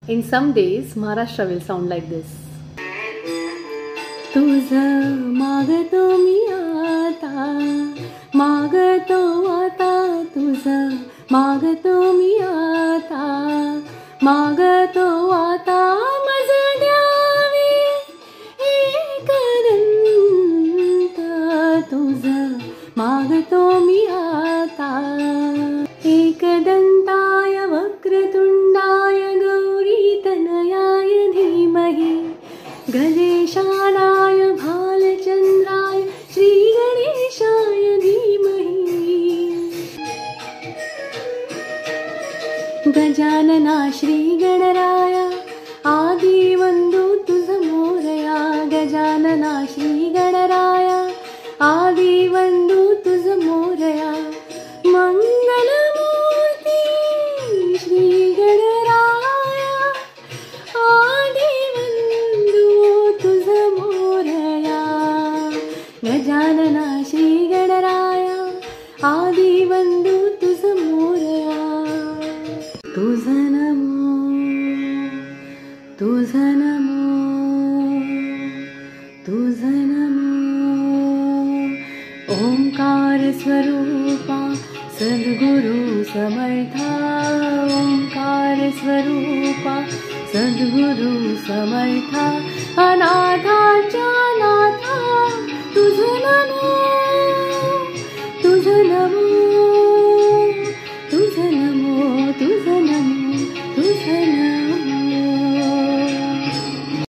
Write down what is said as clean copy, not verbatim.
In some days, Maharashtra will sound like this. तुझं मागतो मी आता, मागतो आता, तुझं मागतो मी आता, मागतो आता, मज द्यावे एकदंत, तुझं मागतो मी आता. एकदंताय वक्रतुंडाय गौरीतनयाय धीमहि, गणेशानाय भालचंद्राय श्रीगणेशाय धीमहि. गजानना श्रीगणराय आदिवंदू तुझ मोरया, गजानना श्रीगणराय आदिवंदू तुझ मोरया. मंगलमूर्ती श्रीगणराय आदिवंदू तुझ मोरया, गजानना श्रीगणराय आदिवंदू तुझ मोरया. तुझ नमो, तुझ नमो, तुझ नमो. ओंकार स्वरूपा सद्गुरु समर्था, ओंकार स्वरूपा सद्गुरु समर्था. अनाथाच्या नाथा